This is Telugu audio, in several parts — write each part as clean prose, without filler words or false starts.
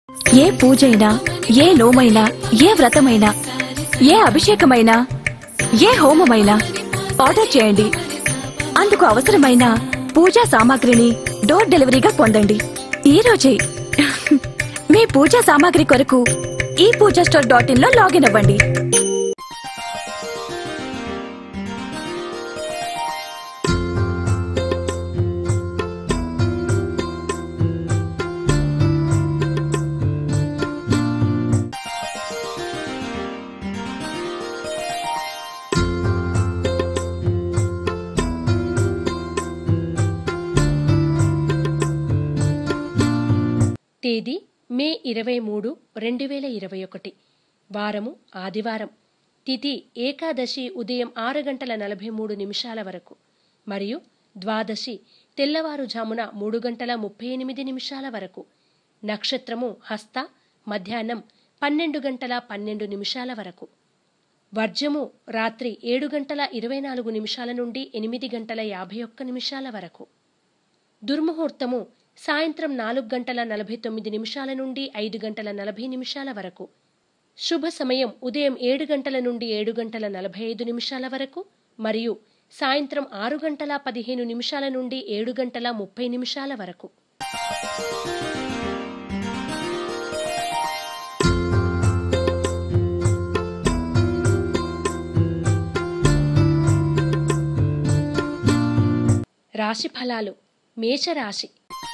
ఏ పూజైనా, ఏ నోమైనా, ఏ వ్రతమైనా, ఏ అభిషేకమైనా, ఏ హోమమైనా ఆర్డర్ చేయండి. అందుకు అవసరమైన పూజా సామాగ్రిని డోర్ డెలివరీగా పొందండి ఈ రోజే. మీ పూజా సామాగ్రి కొరకు ఈ పూజాస్టోర్.in లో లాగిన్ అవ్వండి. తేదీ మే 23, 2021. వారము ఆదివారం. తిథి ఏకాదశి ఉదయం 6:43 వరకు మరియు ద్వాదశి తెల్లవారుజామున 3:38 వరకు. నక్షత్రము హస్త మధ్యాహ్నం 12:12 వరకు. వర్జము రాత్రి 7:24 నుండి 8:51 వరకు. దుర్ముహూర్తము సాయంత్రం 4:49 నుండి 5:40 వరకు. శుభ సమయం ఉదయం 7 నుండి 7:45 వరకు మరియు సాయంత్రం 6:15 నుండి 7:30 వరకు. రాశి ఫలాలు. మేషరాశి.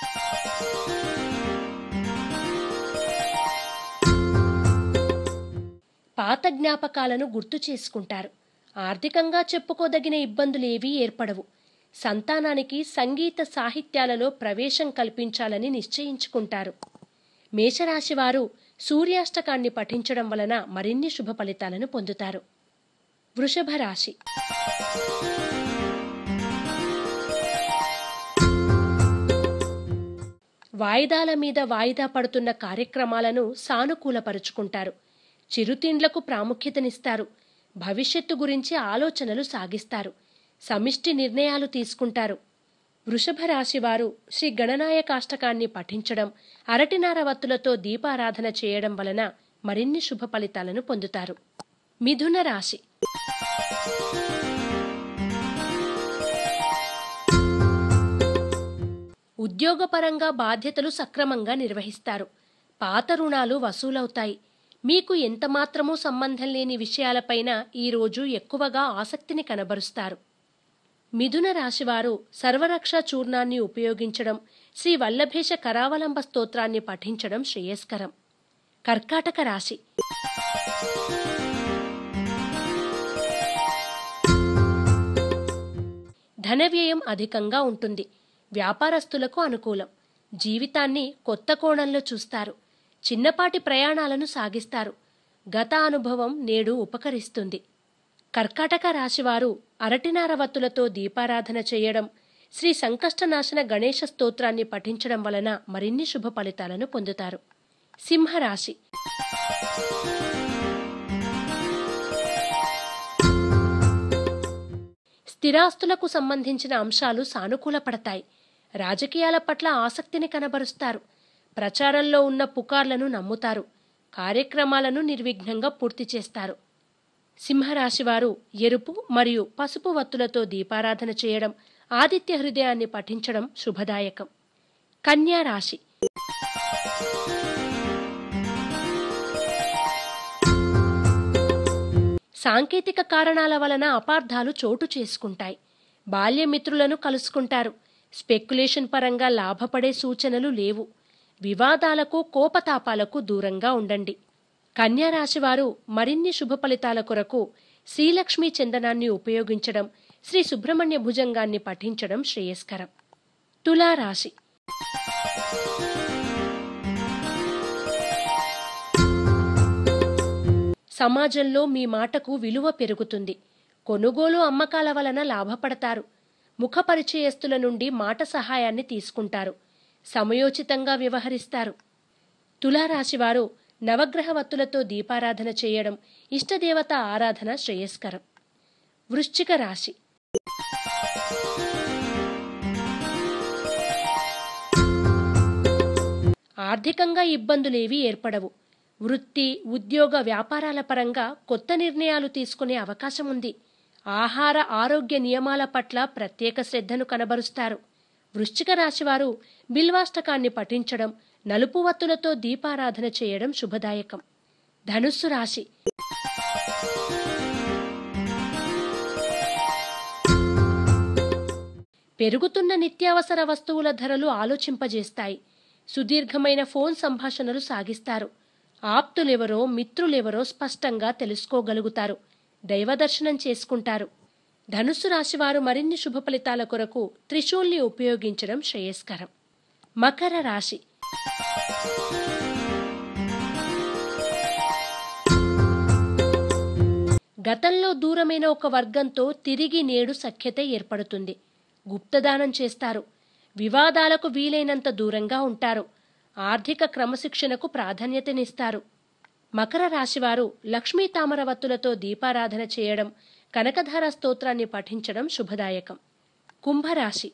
పాత జ్ఞాపకాలను గుర్తు చేసుకుంటారు. ఆర్థికంగా చెప్పుకోదగిన ఇబ్బందులేవీ ఏర్పడవు. సంతానానికి సంగీత సాహిత్యాలలో ప్రవేశం కల్పించాలని నిశ్చయించుకుంటారు. మేషరాశివారు సూర్యాష్టకాన్ని పఠించడం వలన మరిన్ని శుభ ఫలితాలను పొందుతారు. వృషభ రాశి. వాయిదాల మీద వాయిదా పడుతున్న కార్యక్రమాలను సానుకూలపరుచుకుంటారు. చిరుతిండ్లకు ప్రాముఖ్యతనిస్తారు. భవిష్యత్తు గురించి ఆలోచనలు సాగిస్తారు. సమిష్టి నిర్ణయాలు తీసుకుంటారు. వృషభ రాశివారు శ్రీ గణనాయకాష్టకాన్ని పఠించడం, అరటినార వత్తులతో దీపారాధన చేయడం వలన మరిన్ని శుభ ఫలితాలను పొందుతారు. మిథున రాశి. ఉద్యోగపరంగా బాధ్యతలు సక్రమంగా నిర్వహిస్తారు. పాత రుణాలు వసూలవుతాయి. మీకు ఎంతమాత్రమూ సంబంధం లేని విషయాలపైన ఈరోజు ఎక్కువగా ఆసక్తిని కనబరుస్తారు. మిథున రాశివారు సర్వరక్ష చూర్ణాన్ని ఉపయోగించడం, శ్రీ వల్లభేష కరావలంబ స్తోత్రాన్ని పఠించడం శ్రేయస్కరం. కర్కాటక రాశి. ధన వ్యయం అధికంగా ఉంటుంది. వ్యాపారస్తులకు అనుకూలం. జీవితాన్ని కొత్త కోణంలో చూస్తారు. చిన్నపాటి ప్రయాణాలను సాగిస్తారు. గత అనుభవం నేడు ఉపకరిస్తుంది. కర్కాటక రాశివారు అరటినార వత్తులతో దీపారాధన చేయడం, శ్రీ సంకష్టనాశన గణేశ స్తోత్రాన్ని పఠించడం వలన మరిన్ని శుభ ఫలితాలను పొందుతారు. సింహరాశి. స్థిరాస్తులకు సంబంధించిన అంశాలు సానుకూలపడతాయి. రాజకీయాల పట్ల ఆసక్తిని కనబరుస్తారు. ప్రచారంలో ఉన్న పుకార్లను నమ్ముతారు. కార్యక్రమాలను నిర్విఘ్నంగా పూర్తి చేస్తారు. సింహరాశివారు ఎరుపు మరియు పసుపు వత్తులతో దీపారాధన చేయడం, ఆదిత్య హృదయాన్ని పఠించడం శుభదాయకం. కన్యా రాశి. సాంకేతిక కారణాల వలన అపార్థాలు చోటు చేసుకుంటాయి. బాల్యమిత్రులను కలుసుకుంటారు. స్పెక్యులేషన్ పరంగా లాభపడే సూచనలు లేవు. వివాదాలకు కోపతాపాలకు దూరంగా ఉండండి. కన్యారాశివారు మరిన్ని శుభ ఫలితాల కొరకు శ్రీలక్ష్మీ చందనాన్ని ఉపయోగించడం, శ్రీ సుబ్రహ్మణ్య భుజంగాన్ని పఠించడం శ్రేయస్కరం. తులారాశి. సమాజంలో మీ మాటకు విలువ పెరుగుతుంది. కొనుగోలు అమ్మకాల వలన లాభపడతారు. ముఖ పరిచయస్తుల నుండి మాట సహాయాన్ని తీసుకుంటారు. సమయోచితంగా వ్యవహరిస్తారు. తులారాశివారు నవగ్రహ వత్తులతో దీపారాధన చేయడం, ఇష్టదేవత ఆరాధన శ్రేయస్కరం. వృశ్చిక రాశి. ఆర్థికంగా ఇబ్బందులేవీ ఏర్పడవు. వృత్తి, ఉద్యోగ, వ్యాపారాల పరంగా కొత్త నిర్ణయాలు తీసుకునే అవకాశం ఉంది. ఆహార ఆరోగ్య నియమాల పట్ల ప్రత్యేక శ్రద్ధను కనబరుస్తారు. వృశ్చిక రాశివారు బిల్వాష్టకాన్ని పఠించడం, నలుపు వత్తులతో దీపారాధన చేయడం శుభదాయకం. ధనుస్సు రాశి. పెరుగుతున్న నిత్యావసర వస్తువుల ధరలు ఆలోచింపజేస్తాయి. సుదీర్ఘమైన ఫోన్ సంభాషణలు సాగిస్తారు. ఆప్తులెవరో మిత్రులెవరో స్పష్టంగా తెలుసుకోగలుగుతారు. దైవదర్శనం చేసుకుంటారు. ధనుస్సు రాశివారు మరిన్ని శుభ ఫలితాల కొరకు త్రిశూల్ని ఉపయోగించడం శ్రేయస్కరం. మకర రాశి. గతంలో దూరమైన ఒక వర్గంతో తిరిగి నేడు సఖ్యత ఏర్పడుతుంది. గుప్తదానం చేస్తారు. వివాదాలకు వీలైనంత దూరంగా ఉంటారు. ఆర్థిక క్రమశిక్షణకు ప్రాధాన్యతనిస్తారు. మకర రాశివారు లక్ష్మీ తామరవత్తులతో దీపారాధన చేయడం, కనకధార స్తోత్రాన్ని పఠించడం శుభదాయకం. కుంభరాశి.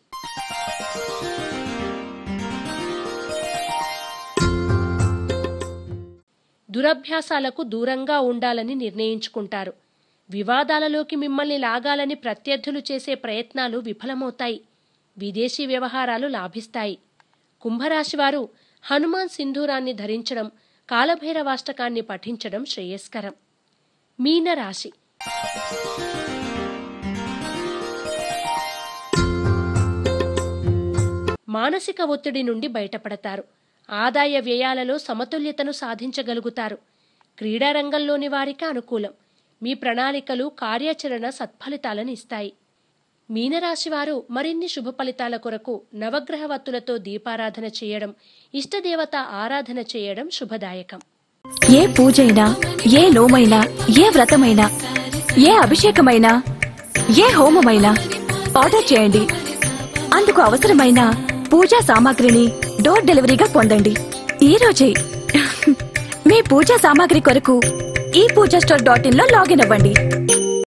దురభ్యాసాలకు దూరంగా ఉండాలని నిర్ణయించుకుంటారు. వివాదాలలోకి మిమ్మల్ని లాగాలని ప్రత్యర్థులు చేసే ప్రయత్నాలు విఫలమవుతాయి. విదేశీ వ్యవహారాలు లాభిస్తాయి. కుంభరాశివారు హనుమాన్ సింధూరాన్ని ధరించడం, కాలభైరవాష్టకాన్ని పఠించడం శ్రేయస్కరం. మీనరాశి. మానసిక ఒత్తిడి నుండి బయటపడతారు. ఆదాయ వ్యయాలలో సమతుల్యతను సాధించగలుగుతారు. క్రీడారంగంలోని వారికి అనుకూలం. మీ ప్రణాళికలు, కార్యాచరణ సత్ఫలితాలను ఇస్తాయి. మీనరాశివారు మరిన్ని శుభ ఫలితాల కొరకు నవగ్రహ వత్తులతో దీపారాధన చేయడం, ఇష్టదేవత ఆరాధన చేయడం శుభదాయకం. ఏ పూజైనా, ఏ నోమైనా, ఏ వ్రతమైనా, ఏ అభిషేకమైనా, ఏ హోమమైనా ఆర్డర్ చేయండి. అందుకు అవసరమైన పూజా సామాగ్రిని డోర్ డెలివరీగా పొందండి. ఈ రోజే మీ పూజా సామాగ్రి కొరకు ఈ పూజా స్టోర్.in లో లాగిన్ అవ్వండి.